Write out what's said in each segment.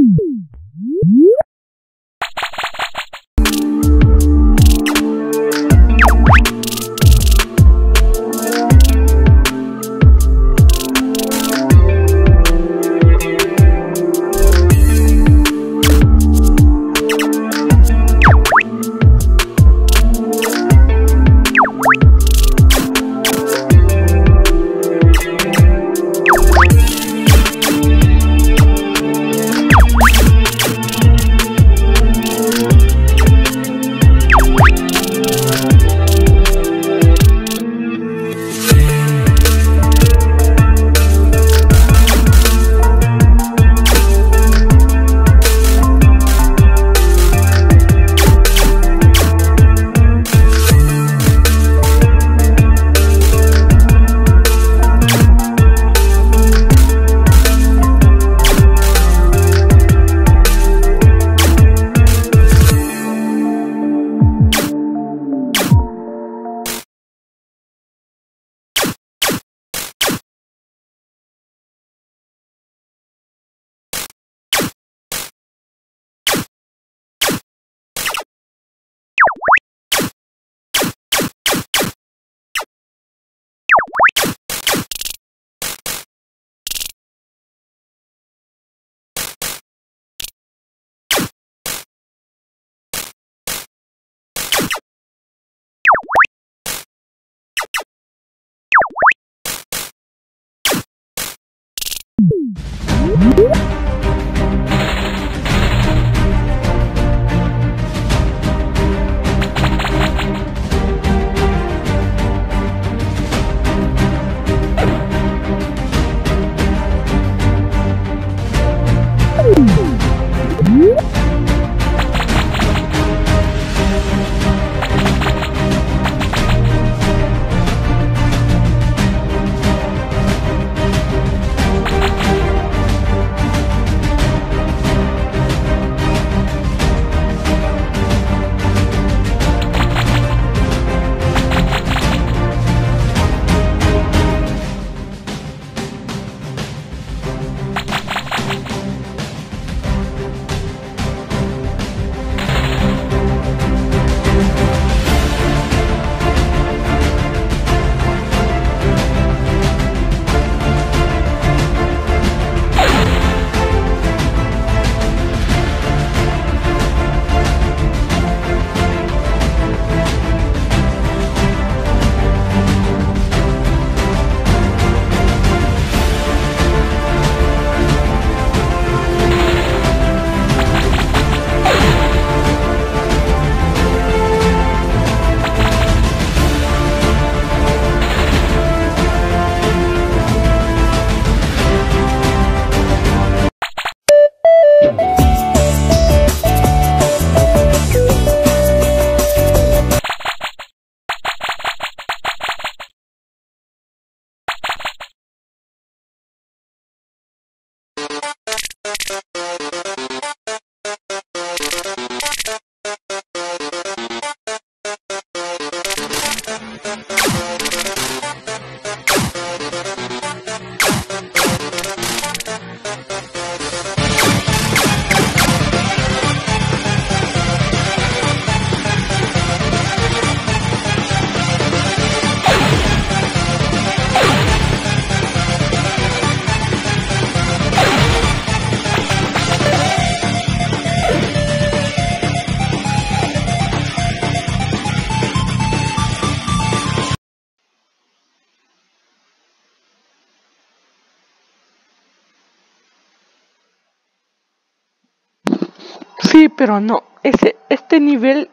Sí, pero no, ese nivel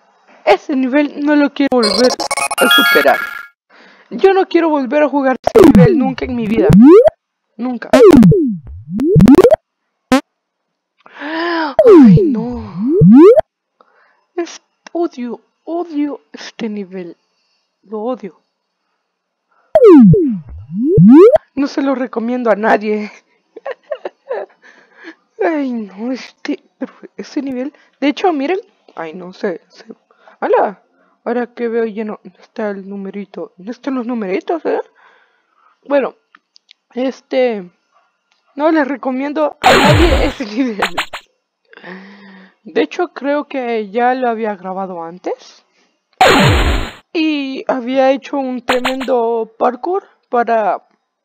no lo quiero volver a superar. Yo no quiero volver a jugar ese nivel nunca en mi vida. Nunca. Ay, no. Es, odio este nivel. Lo odio. No se lo recomiendo a nadie. Ay, no, pero ese nivel. De hecho, miren. Ay, no sé. ¡Hala! Ahora que veo lleno. ¿Dónde está el numerito? ¿Dónde están los numeritos, Bueno, no les recomiendo a nadie ese nivel. De hecho, creo que ya lo había grabado antes. Y había hecho un tremendo parkour para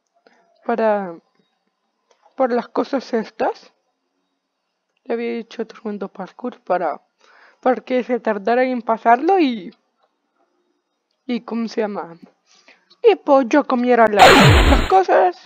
las cosas estas. Le había hecho tremendo parkour para que se tardara en pasarlo y ¿cómo se llama? Y pues yo comiera las cosas.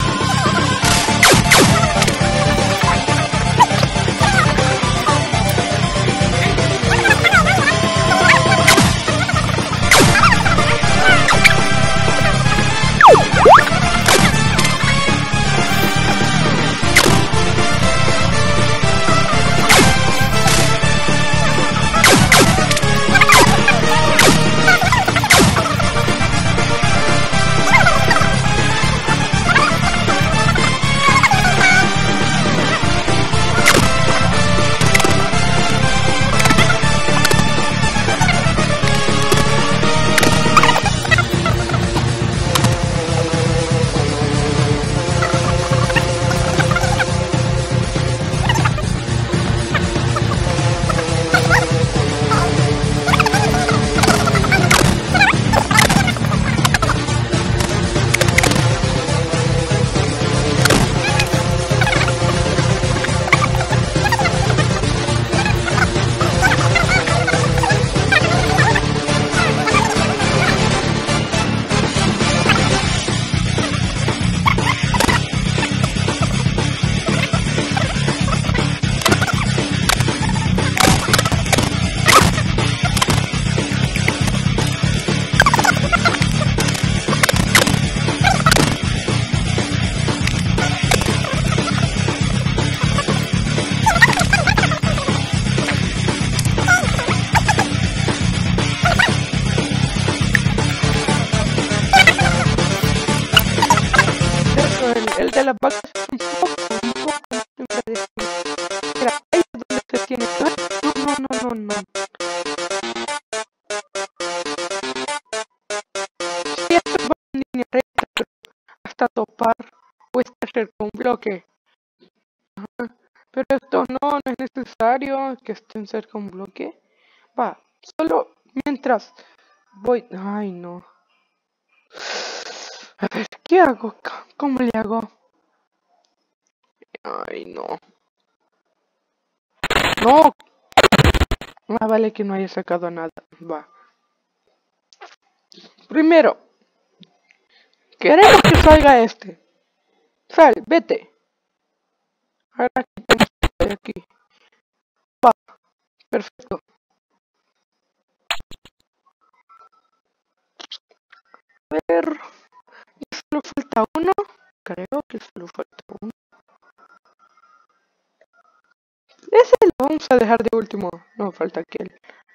El de la vaca es un poco impredecible. Mira, ahí es donde te tiene. No. Si esto va en línea recta, pero hasta topar o estar con un bloque. Ajá. Pero esto no es necesario que estén cerca de un bloque. Va, solo mientras voy. Ay, no. A ver, ¿qué hago? ¿Cómo le hago? Ay, no. No. Ah, vale que no haya sacado nada. Va. Primero, queremos que salga este. Sal, vete. Ahora quitemos esto de aquí. Va. Perfecto. A ver. Ya solo falta uno. Creo que solo falta uno. Ese lo vamos a dejar de último. No, falta aquel.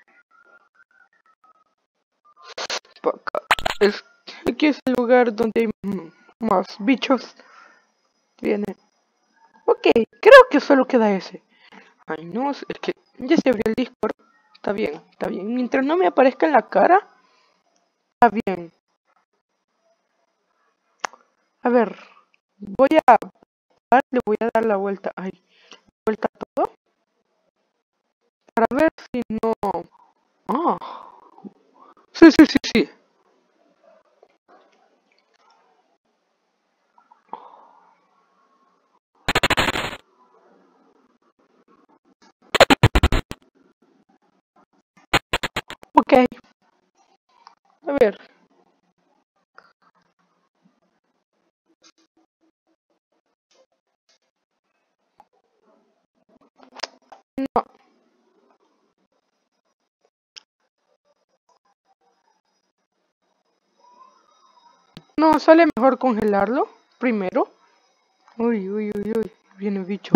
Aquí es el lugar donde hay más bichos. Viene. Ok, creo que solo queda ese. Ay, no, es que ya se abrió el Discord. Está bien, está bien. Mientras no me aparezca en la cara, está bien. A ver, le voy a dar la vuelta. Ay, vuelta a todo. Para ver si no. Ah, sí. Ok, a ver. No, no, sale mejor congelarlo primero. Uy, viene el bicho.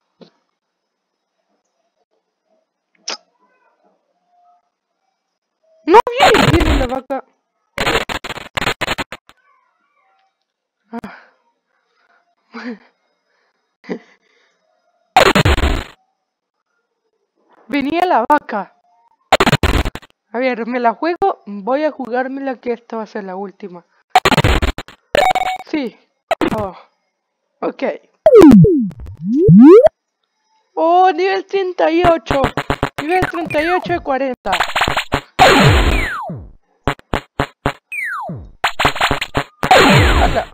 No, viene la vaca. Ah. Venía la vaca. A ver, me la juego. Voy a jugármela que esta va a ser la última. Sí. Oh. Ok. Oh, nivel 38. Nivel 38 de 40. Hala.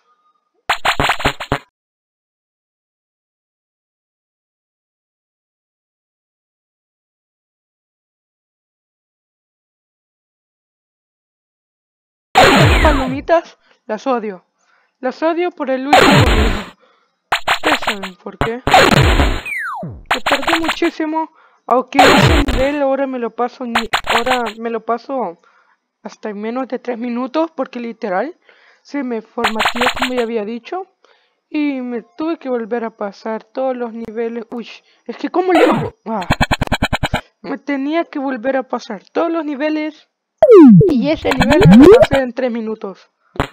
Palomitas, las odio. Las odio por el último video. ¿Ustedes saben por qué? Me perdí muchísimo. Aunque ese nivel ahora me lo paso hasta en menos de 3 minutos, porque literal se me formateó como ya había dicho. Y me tuve que volver a pasar todos los niveles. Uy, es que ¿cómo le hago? Me tenía que volver a pasar todos los niveles. Y ese nivel me lo pasé en 3 minutos.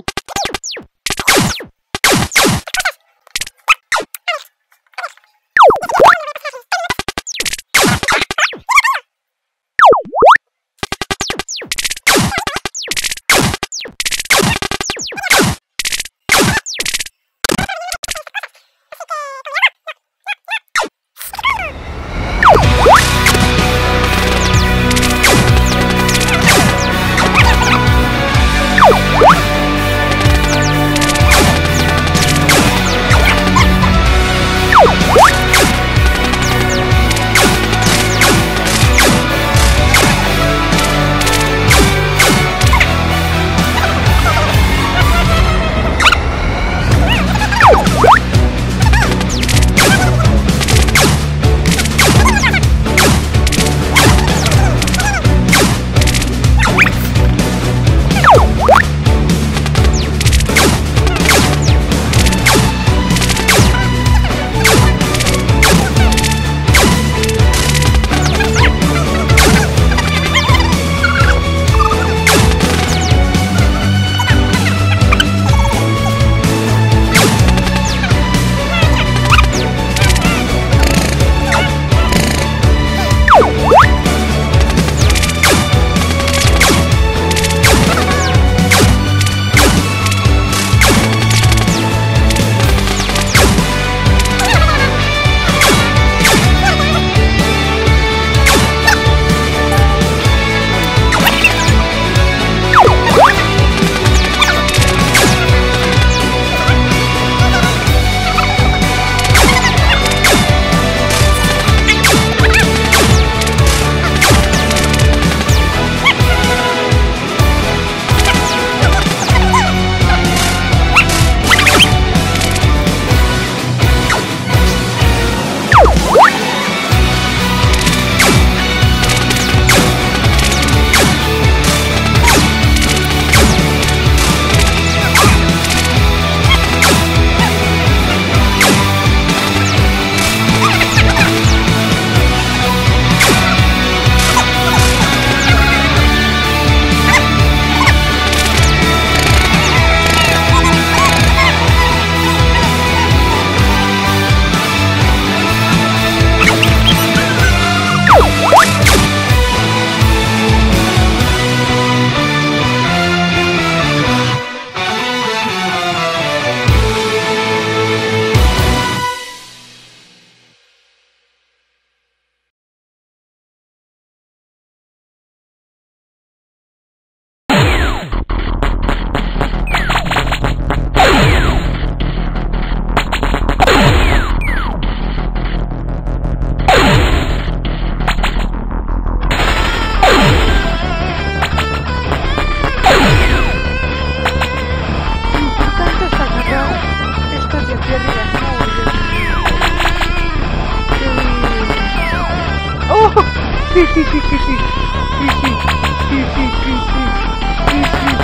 Sí, sí, sí, sí, sí. Sí, sí. Sí, sí, sí, sí. Sí, sí.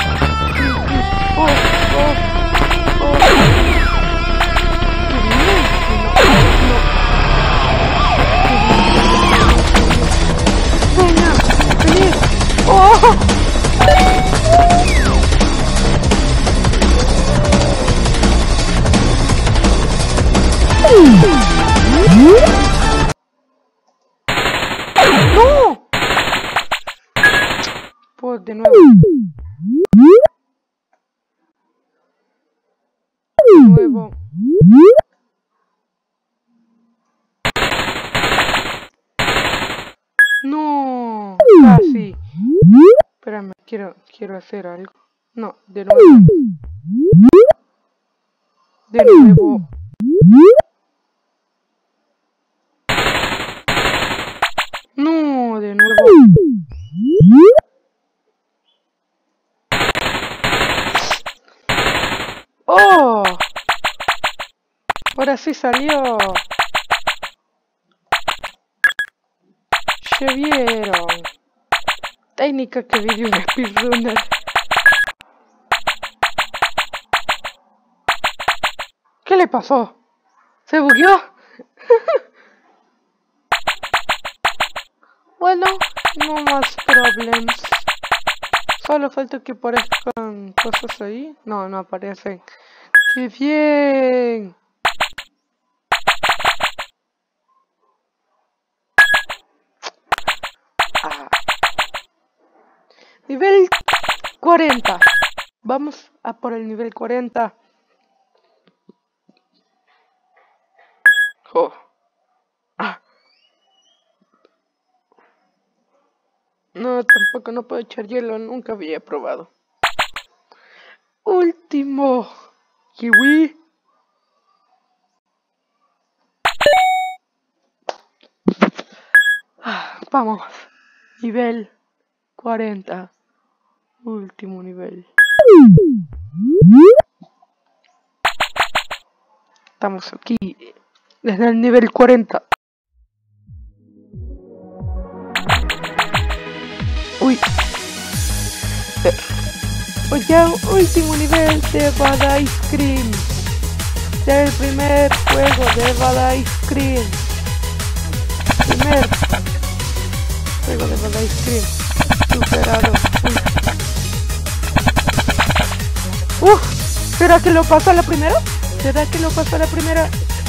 Sí, sí. Oh, oh, oh. Qué bien. No, no. Venga, vení. Oh. ¡No! Pues de nuevo. De nuevo. Quiero hacer algo. No, de nuevo. De nuevo. No, de nuevo. ¡Oh! Ahora sí salió. ¿Se vieron? Técnica que vi de un speedrunner. ¿Qué le pasó? ¿Se bugueó? Bueno, no más problemas. Solo falta que aparezcan cosas ahí. No, no aparecen. ¡Qué bien! Ah. Nivel 40. Vamos a por el nivel 40. Oh. Ah. No, tampoco no puedo echar hielo. Nunca había probado. Último. Kiwi. Vamos. Nivel 40. Último nivel. Estamos aquí. Desde el nivel 40. Uy. Oye, último nivel de Bad Ice Cream. Del primer juego de Bad Ice Cream. Primer juego de Bad Ice Cream. Superado. ¿Será que lo paso a la primera? ¿Será que lo paso a la primera?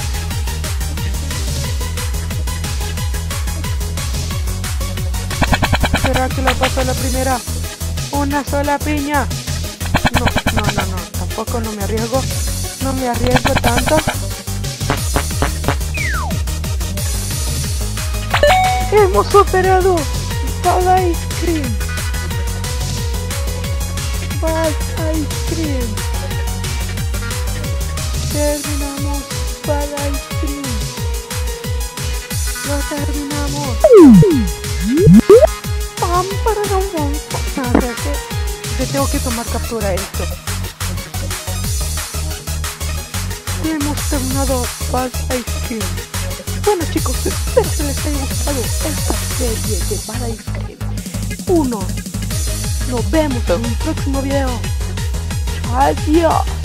¿Será que lo paso a la primera? Una sola piña. No. Tampoco no me arriesgo. No me arriesgo tanto. Hemos superado Bad Ice Cream. Bad Ice Cream. Terminamos Bad Ice Cream. Lo terminamos. Pam, para un que tengo que tomar captura de esto. Hemos terminado Bad Ice Cream. Bueno chicos, espero que les haya gustado esta serie de Bad Ice Cream 1. Nos vemos en un próximo video. Adiós.